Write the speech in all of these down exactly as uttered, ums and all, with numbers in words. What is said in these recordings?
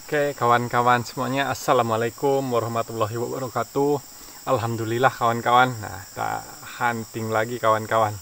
Oke, kawan-kawan semuanya, assalamualaikum warahmatullahi wabarakatuh. Alhamdulillah kawan-kawan. Nah, kita hunting lagi kawan-kawan.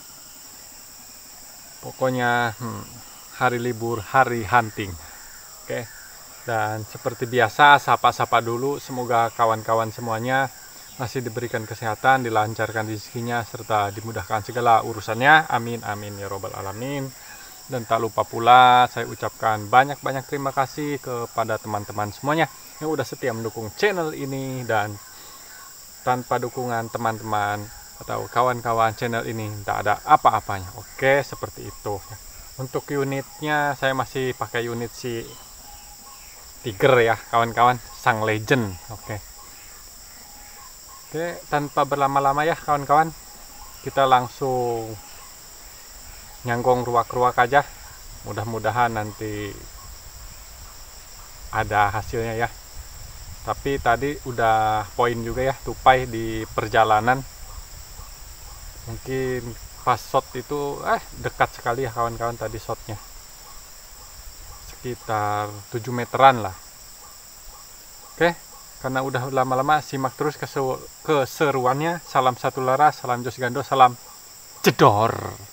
Pokoknya hmm, hari libur, hari hunting. Oke. Dan seperti biasa, sapa-sapa dulu. Semoga kawan-kawan semuanya masih diberikan kesehatan, dilancarkan rezekinya, serta dimudahkan segala urusannya. Amin, amin ya robbal alamin. Dan tak lupa pula saya ucapkan banyak-banyak terima kasih kepada teman-teman semuanya yang udah setia mendukung channel ini, dan tanpa dukungan teman-teman atau kawan-kawan channel ini tidak ada apa-apanya. Oke, seperti itu. Untuk unitnya saya masih pakai unit si Tiger ya kawan-kawan, sang legend. Oke. Oke, tanpa berlama-lama ya kawan-kawan, kita langsung nyanggong ruak-ruak aja. Mudah-mudahan nanti ada hasilnya ya. Tapi tadi udah poin juga ya tupai di perjalanan. Mungkin pas shot itu eh dekat sekali ya kawan-kawan tadi shotnya. Sekitar tujuh meteran lah. Oke, karena udah lama-lama simak terus keseruannya. Salam satu laras, salam jos gando, salam jedor.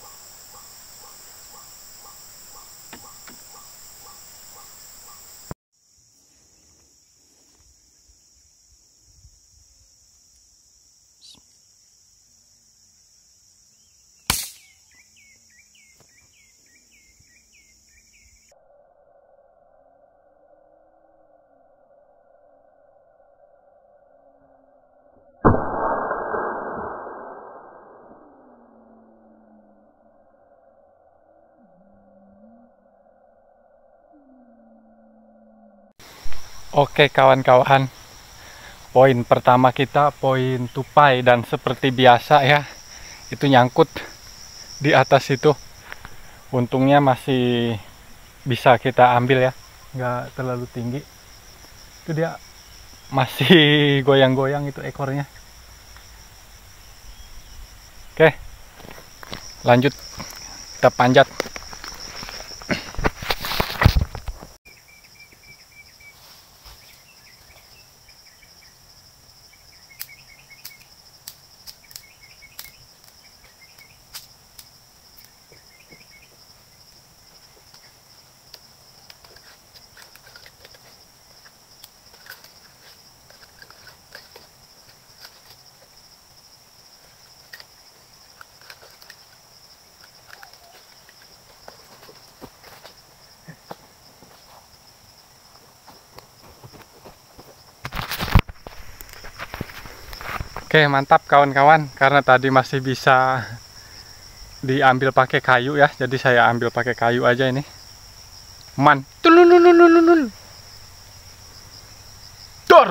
Oke kawan-kawan, poin pertama kita poin tupai, dan seperti biasa ya, itu nyangkut di atas itu. Untungnya masih bisa kita ambil ya, nggak terlalu tinggi. Itu dia masih goyang-goyang itu ekornya. Oke, lanjut kita panjat. Oke, mantap kawan-kawan, karena tadi masih bisa diambil pakai kayu ya, jadi saya ambil pakai kayu aja ini. Mantulululululul. Dor.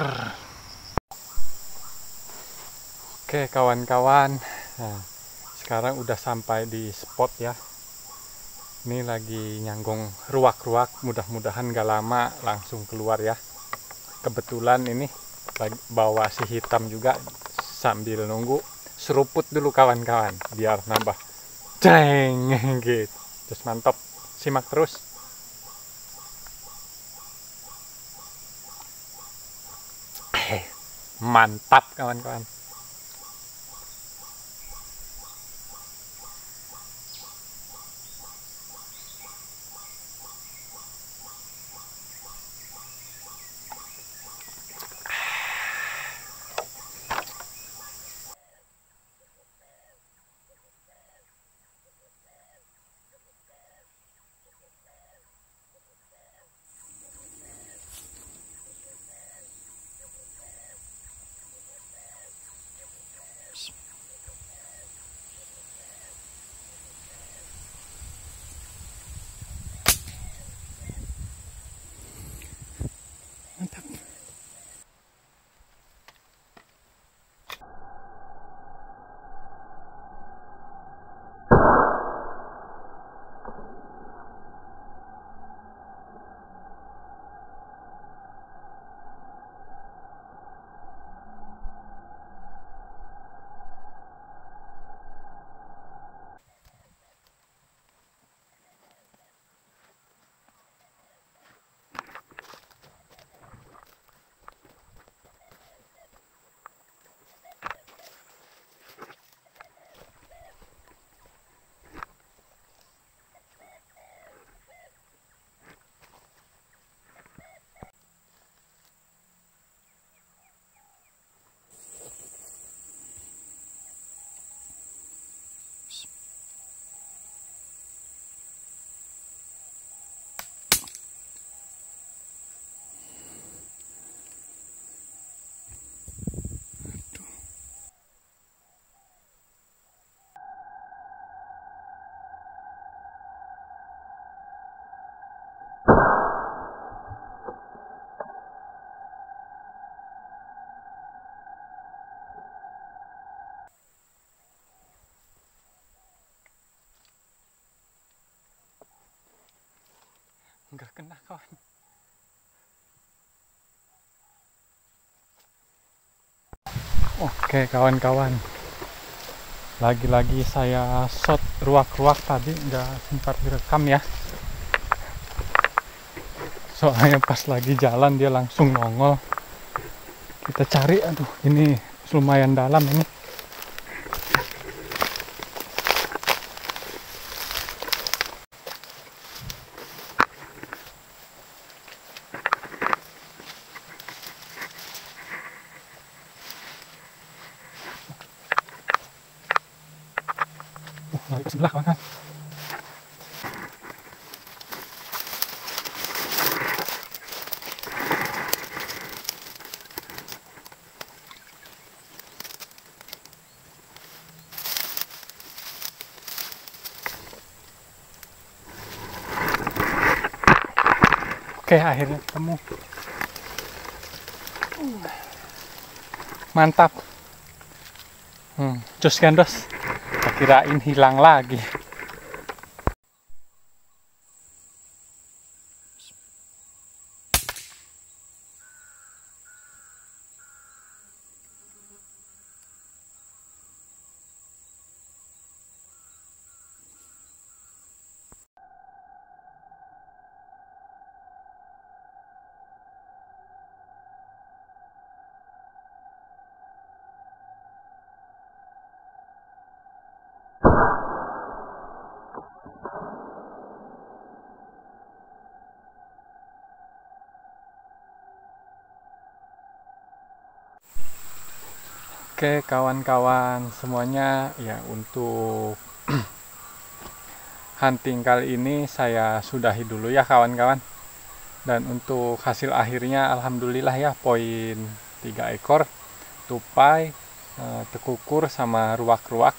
Oke kawan-kawan, nah, sekarang udah sampai di spot ya. Ini lagi nyanggong ruak-ruak, mudah-mudahan gak lama langsung keluar ya. Kebetulan ini lagi bawa si hitam juga, sambil nunggu seruput dulu kawan-kawan biar nambah jeng gitu. Terus mantap, simak terus. Mantap kawan-kawan. Nggak kena kawan. Oke kawan-kawan, lagi-lagi saya shot ruak-ruak tadi, nggak sempat direkam ya. Soalnya pas lagi jalan dia langsung nongol. Kita cari, aduh ini lumayan dalam ini. Uh, lagi ke sebelah kawan. Oke, akhirnya ketemu. Mantap. Hmm, cus gandos. Kirain hilang lagi. Oke kawan-kawan semuanya, ya untuk hunting kali ini saya sudahi dulu ya kawan-kawan. Dan untuk hasil akhirnya alhamdulillah ya, poin tiga ekor tupai, eh, tekukur sama ruak-ruak.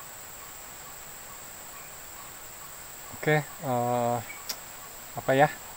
Oke, eh, apa ya?